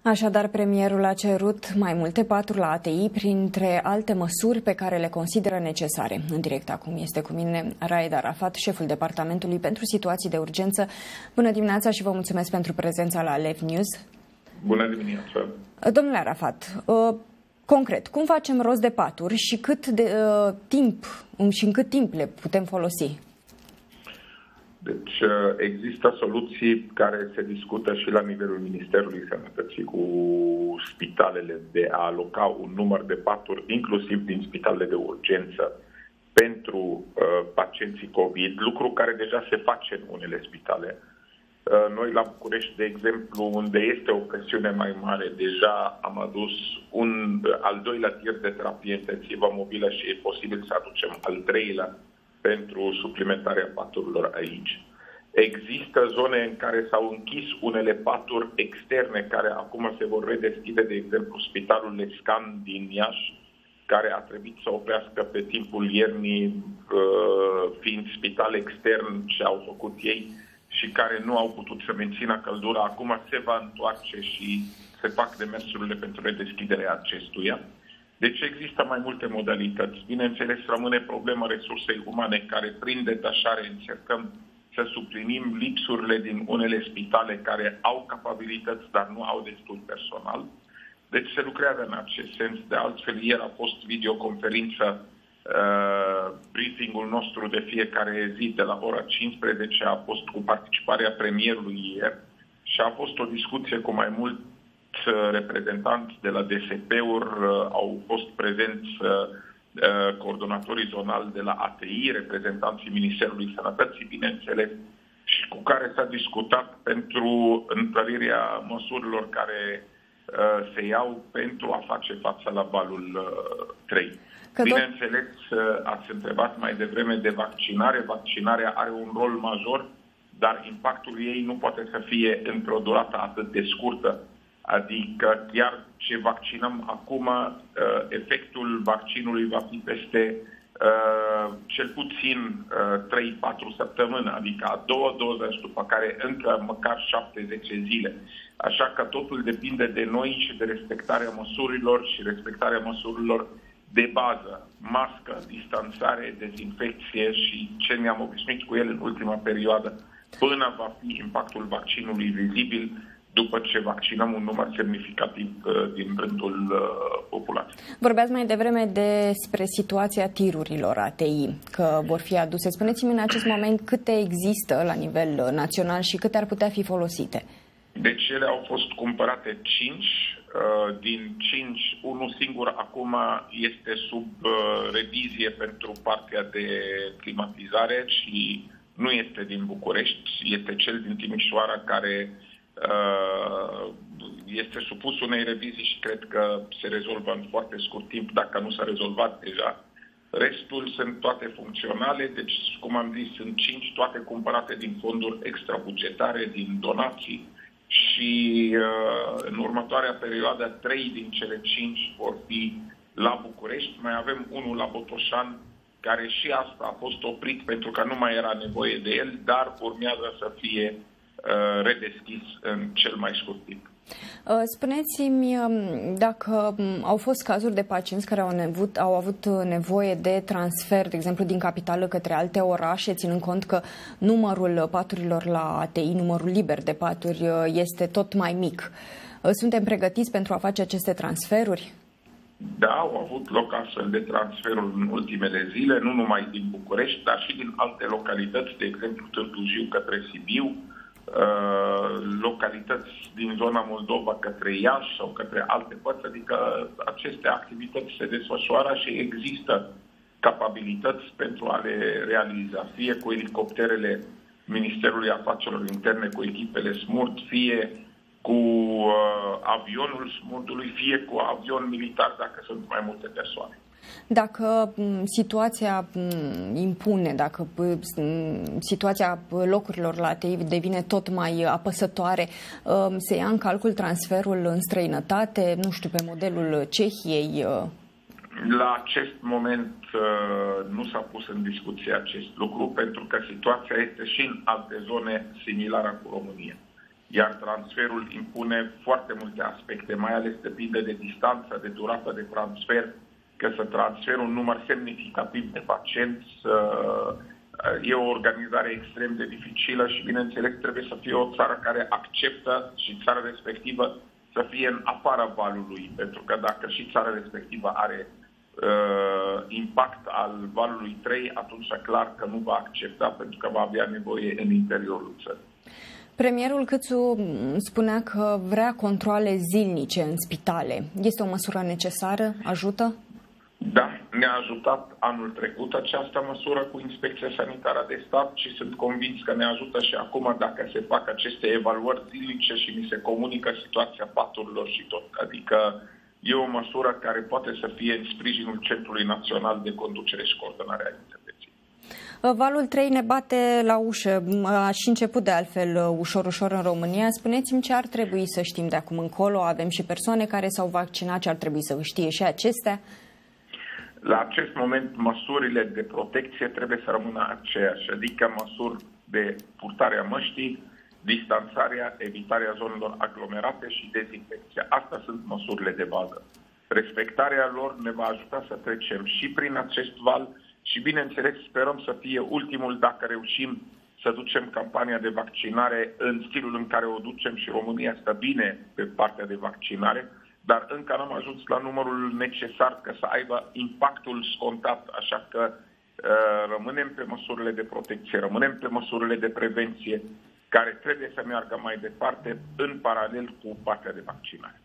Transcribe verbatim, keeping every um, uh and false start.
Așadar, premierul a cerut mai multe paturi la A T I, printre alte măsuri pe care le consideră necesare. În direct acum este cu mine Raed Arafat, șeful Departamentului pentru Situații de Urgență. Bună dimineața și vă mulțumesc pentru prezența la Live News. Bună dimineața! Domnule Arafat, concret, cum facem rost de paturi și cât de uh, timp și în cât timp le putem folosi? Deci există soluții care se discută și la nivelul Ministerului Sănătății cu spitalele de a aloca un număr de paturi, inclusiv din spitalele de urgență, pentru uh, pacienții COVID, lucru care deja se face în unele spitale. Uh, noi la București, de exemplu, unde este o presiune mai mare, deja am adus un uh, al doilea tir de terapie intensivă mobilă și e posibil să aducem al treilea pentru suplimentarea paturilor aici. Există zone în care s-au închis unele paturi externe care acum se vor redeschide, de exemplu Spitalul Lescan din Iași, care a trebuit să oprească pe timpul iernii, fiind spital extern ce au făcut ei și care nu au putut să mențină căldura. Acum se va întoarce și se fac demersurile pentru redeschiderea acestuia. Deci există mai multe modalități. Bineînțeles, rămâne problema resursei umane, care prin detașare încercăm să suplinim lipsurile din unele spitale care au capabilități, dar nu au destul personal. Deci se lucrează în acest sens. De altfel, ieri a fost videoconferință, uh, briefingul nostru de fiecare zi de la ora cincisprezece a fost cu participarea premierului ieri și a fost o discuție cu mai mult reprezentanți de la D S P-uri, au fost prezenți coordonatorii zonali de la A T I, reprezentanții Ministerului Sănătății, bineînțeles, și cu care s-a discutat pentru întărirea măsurilor care se iau pentru a face față la valul trei. Că bineînțeles, ați întrebat mai devreme de vaccinare. Vaccinarea are un rol major, dar impactul ei nu poate să fie într-o durată atât de scurtă. Adică chiar ce vaccinăm acum, efectul vaccinului va fi peste cel puțin trei patru săptămâni, adică a doua doză și după care încă măcar șapte zece zile. Așa că totul depinde de noi și de respectarea măsurilor și respectarea măsurilor de bază. Mască, distanțare, dezinfecție și ce ne-am obișnuit cu el în ultima perioadă, până va fi impactul vaccinului vizibil, după ce vaccinăm un număr semnificativ uh, din rândul uh, populației. Vorbeați mai devreme despre situația tirurilor A T I, că vor fi aduse. Spuneți-mi în acest moment câte există la nivel național și câte ar putea fi folosite? Deci ele au fost cumpărate cinci. Uh, din cinci, unul singur acum este sub uh, revizie pentru partea de climatizare și nu este din București, este cel din Timișoara care este supus unei revizii și cred că se rezolvă în foarte scurt timp, dacă nu s-a rezolvat deja. Restul sunt toate funcționale, deci, cum am zis, sunt cinci, toate cumpărate din fonduri extrabugetare, din donații și în următoarea perioadă, trei din cele cinci vor fi la București. Mai avem unul la Botoșani, care și asta a fost oprit pentru că nu mai era nevoie de el, dar urmează să fie redeschis în cel mai scurt timp. Spuneți-mi dacă au fost cazuri de pacienți care au, nevut, au avut nevoie de transfer, de exemplu, din capitală către alte orașe, ținând cont că numărul paturilor la A T I, numărul liber de paturi, este tot mai mic. Suntem pregătiți pentru a face aceste transferuri? Da, au avut loc astfel de transferuri în ultimele zile, nu numai din București, dar și din alte localități, de exemplu Târgu Jiu către Sibiu, localități din zona Moldova către Iași sau către alte părți, adică aceste activități se desfășoară și există capabilități pentru a le realiza, fie cu elicopterele Ministerului Afacerilor Interne, cu echipele SMURD, fie cu uh, avionul SMURD-ului, fie cu avion militar, dacă sunt mai multe persoane. Dacă situația impune, dacă situația locurilor la A T I devine tot mai apăsătoare, se ia în calcul transferul în străinătate, nu știu, pe modelul Cehiei? La acest moment nu s-a pus în discuție acest lucru, pentru că situația este și în alte zone similară cu România. iar transferul impune foarte multe aspecte, mai ales depinde de distanța, de durata de transfer, că să transfer un număr semnificativ de pacienți e o organizare extrem de dificilă și, bineînțeles, trebuie să fie o țară care acceptă și țara respectivă să fie în afara valului, pentru că dacă și țara respectivă are uh, impact al valului trei, atunci clar că nu va accepta, pentru că va avea nevoie în interiorul țării. Premierul Câțu spunea că vrea controale zilnice în spitale. Este o măsură necesară? Ajută? Da, ne-a ajutat anul trecut această măsură cu Inspecția Sanitară de Stat și sunt convins că ne ajută și acum dacă se fac aceste evaluări zilnice și ni se comunică situația paturilor și tot. Adică e o măsură care poate să fie în sprijinul Centrului Național de Conducere și Coordonare a Intervenției. Valul trei ne bate la ușă, a și început de altfel ușor, ușor în România. Spuneți-mi ce ar trebui să știm de acum încolo. Avem și persoane care s-au vaccinat, ce ar trebui să știe și acestea? La acest moment, măsurile de protecție trebuie să rămână aceeași, adică măsuri de purtare a măștii, distanțarea, evitarea zonelor aglomerate și dezinfecția. Astea sunt măsurile de bază. Respectarea lor ne va ajuta să trecem și prin acest val și, bineînțeles, sperăm să fie ultimul dacă reușim să ducem campania de vaccinare în stilul în care o ducem și România stă bine pe partea de vaccinare, dar încă n-am ajuns la numărul necesar ca să aibă impactul scontat, așa că uh, rămânem pe măsurile de protecție, rămânem pe măsurile de prevenție, care trebuie să meargă mai departe în paralel cu partea de vaccinare.